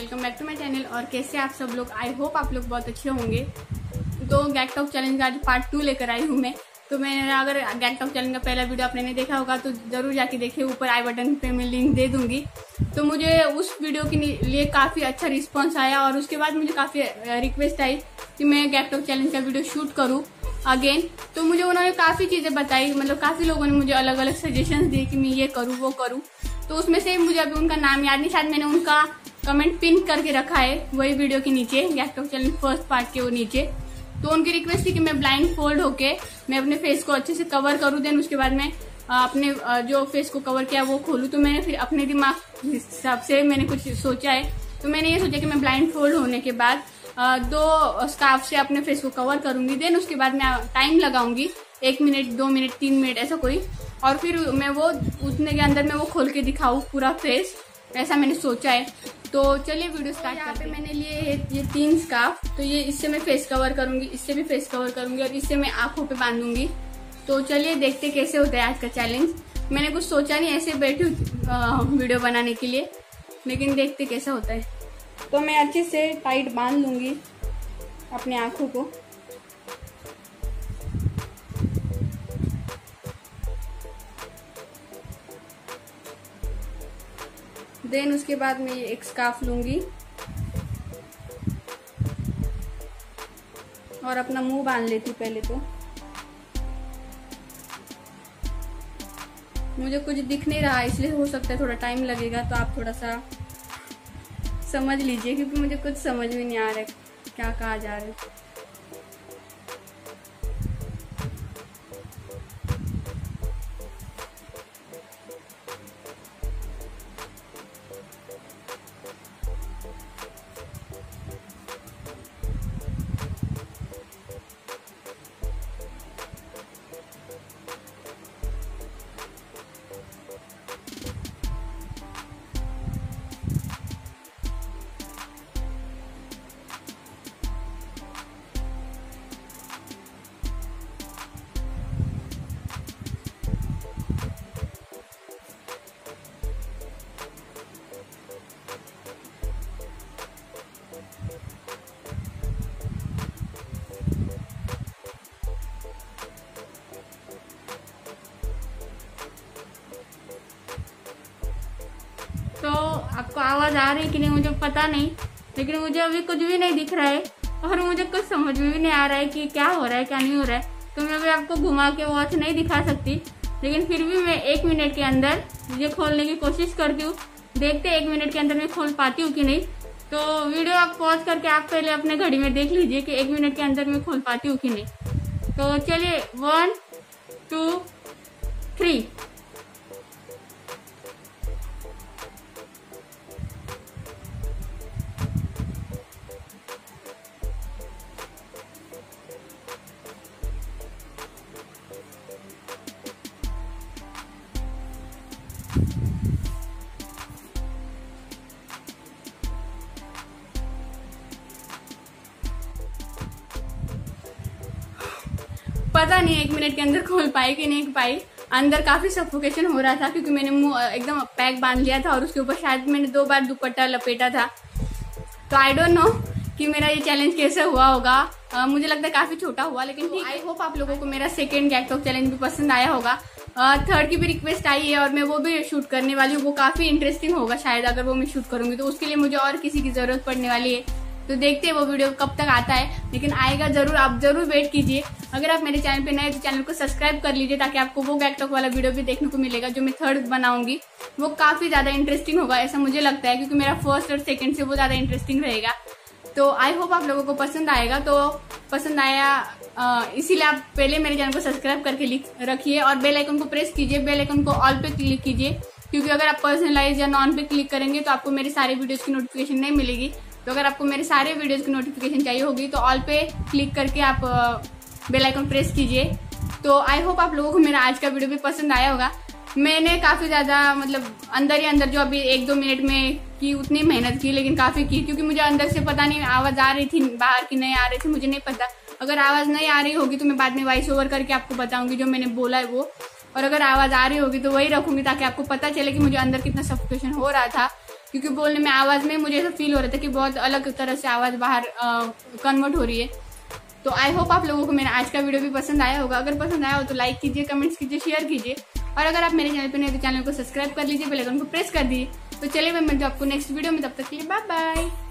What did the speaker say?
Welcome back to my channel. और कैसे आप सब लोग, आई होप आप लोग बहुत अच्छे होंगे। तो गैंगटॉक चैलेंज का आज पार्ट 2 लेकर आई हूँ मैं। तो मैंने अगर गैंगटॉक चैलेंज का पहला वीडियो आपने नहीं देखा होगा तो जरूर जाके देखिए, ऊपर आई बटन पे मैं लिंक दे दूंगी। तो मुझे उस वीडियो के लिए काफ़ी अच्छा रिस्पॉन्स आया और उसके बाद मुझे काफ़ी रिक्वेस्ट आई कि मैं गैंगटॉक चैलेंज का वीडियो शूट करूँ अगेन। तो मुझे उन्होंने काफ़ी चीज़ें बताई, मतलब काफ़ी लोगों ने मुझे अलग अलग सजेशंस दिए कि मैं ये करूँ वो करूँ। तो उसमें से मुझे अभी उनका नाम याद नहीं, शायद मैंने उनका कमेंट पिन करके रखा है वही वीडियो के नीचे, गैंगटॉक चैलेंज फर्स्ट पार्ट के वो नीचे। तो उनकी रिक्वेस्ट थी कि मैं ब्लाइंड फोल्ड होके मैं अपने फेस को अच्छे से कवर करूँ, देन उसके बाद मैं अपने जो फेस को कवर किया वो खोलूँ। तो मैंने फिर अपने दिमाग हिसाब से मैंने कुछ सोचा है। तो मैंने ये सोचा कि मैं ब्लाइंड फोल्ड होने के बाद 2 स्कार्फ से अपने फेस को कवर करूंगी, देन उसके बाद मैं टाइम लगाऊंगी 1 मिनट 2 मिनट 3 मिनट ऐसा कोई, और फिर मैं वो उतने के अंदर में वो खोल के दिखाऊँ पूरा फेस, ऐसा मैंने सोचा है। तो चलिए वीडियो स्टार्ट करते हैं। मैंने लिए ये 3 स्कार्फ, तो ये इससे मैं फेस कवर करूंगी, इससे भी फेस कवर करूंगी और इससे मैं आंखों पे बांधूंगी। तो चलिए देखते कैसे होता है आज का चैलेंज। मैंने कुछ सोचा नहीं, ऐसे बैठी वीडियो बनाने के लिए, लेकिन देखते कैसा होता है। तो मैं अच्छे से टाइट बांध लूंगी अपने आंखों को। देन उसके बाद मैं एक स्कार्फ लूंगी और अपना मुंह बांध लेती पहले। तो मुझे कुछ दिख नहीं रहा इसलिए हो सकता है थोड़ा टाइम लगेगा, तो आप थोड़ा सा समझ लीजिए, क्योंकि मुझे कुछ समझ में नहीं आ रहा है क्या कहा जा रहा है। तो आपको आवाज आ रही है कि नहीं मुझे पता नहीं, लेकिन मुझे अभी कुछ भी नहीं दिख रहा है और मुझे कुछ समझ में भी नहीं आ रहा है कि क्या हो रहा है क्या नहीं हो रहा है। तो मैं अभी आपको घुमा के वॉच नहीं दिखा सकती, लेकिन फिर भी मैं 1 मिनट के अंदर ये खोलने की कोशिश करती हूँ। देखते 1 मिनट के अंदर मैं खोल पाती हूँ कि नहीं। तो वीडियो आप पॉज करके आप पहले अपने घड़ी में देख लीजिए कि 1 मिनट के अंदर मैं खोल पाती हूँ कि नहीं। तो चलिए 1 2 3। पता नहीं 1 मिनट के अंदर खोल पाई कि नहीं पाई। अंदर काफी सफोकेशन हो रहा था क्योंकि मैंने मुंह एकदम पैक बांध लिया था और उसके ऊपर शायद मैंने 2 बार दुपट्टा लपेटा था। तो आई डोंट नो कि मेरा ये चैलेंज कैसे हुआ होगा। मुझे लगता है काफी छोटा हुआ, लेकिन ठीक। आई होप आप लोगों को मेरा सेकेंड गैंगटॉक चैलेंज भी पसंद आया होगा। थर्ड की भी रिक्वेस्ट आई है और मैं वो भी शूट करने वाली हूँ। वो काफी इंटरेस्टिंग होगा शायद, अगर वो मैं शूट करूंगी तो उसके लिए मुझे और किसी की जरूरत पड़ने वाली है। तो देखते हैं वो वीडियो कब तक आता है, लेकिन आएगा जरूर, आप जरूर वेट कीजिए। अगर आप मेरे चैनल पे नए तो चैनल को सब्सक्राइब कर लीजिए, ताकि आपको वो गैंगटॉक वाला वीडियो भी देखने को मिलेगा जो मैं थर्ड बनाऊंगी। वो काफी ज्यादा इंटरेस्टिंग होगा ऐसा मुझे लगता है, क्योंकि मेरा फर्स्ट और सेकंड से वो ज्यादा इंटरेस्टिंग रहेगा। तो आई होप आप लोगों को पसंद आएगा। तो पसंद आया इसीलिए आप पहले मेरे चैनल को सब्सक्राइब करके रखिए और बेल आइकन को प्रेस कीजिए, बेल आइकन को ऑल पे क्लिक कीजिए, क्योंकि अगर आप पर्सनलाइज या नॉन पे क्लिक करेंगे तो आपको मेरे सारे वीडियोज की नोटिफिकेशन नहीं मिलेगी। तो अगर आपको मेरे सारे वीडियोज की नोटिफिकेशन चाहिए होगी तो ऑल पे क्लिक करके आप बेल आइकन प्रेस कीजिए। तो आई होप आप लोगों को मेरा आज का वीडियो भी पसंद आया होगा। मैंने काफी ज्यादा मतलब अंदर ही अंदर जो अभी 1-2 मिनट में की उतनी मेहनत की, लेकिन काफी की, क्योंकि मुझे अंदर से पता नहीं आवाज आ रही थी बाहर की नहीं आ रही थी, मुझे नहीं पता। अगर आवाज नहीं आ रही होगी तो मैं बाद में वॉइस ओवर करके आपको बताऊंगी जो मैंने बोला है वो, और अगर आवाज आ रही होगी तो वही रखूंगी ताकि आपको पता चले कि मुझे अंदर कितना सफोकेशन हो रहा था, क्योंकि बोलने में आवाज में मुझे ऐसा फील हो रहा था कि बहुत अलग तरह से आवाज बाहर कन्वर्ट हो रही है। तो आई होप आप लोगों को मेरा आज का वीडियो भी पसंद आया होगा। अगर पसंद आया हो तो लाइक कीजिए, कमेंट्स कीजिए, शेयर कीजिए, और अगर आप मेरे चैनल पर नहीं तो चैनल को सब्सक्राइब कर लीजिए, बेल आइकन को प्रेस कर दीजिए। तो चलिए मैं मिलती हूँ आपको नेक्स्ट वीडियो में, तब तक के लिए बाय बाय।